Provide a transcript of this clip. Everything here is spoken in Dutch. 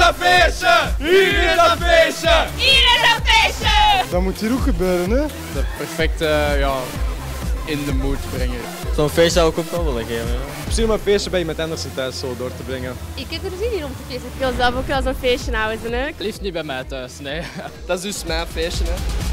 een feestje! Hier is een feestje! Hier is een feestje! Dat moet hier ook gebeuren, hè? De perfecte, ja, in de mood brengen. Zo'n feest zou ik ook wel willen geven. Misschien om een feestje bij je met Andersen thuis zo door te brengen. Ik heb er zin in om te feesten. Ik wil zelf ook wel zo'n feestje houden, hè. Liefst niet bij mij thuis, nee. Dat is dus mijn feestje, hè.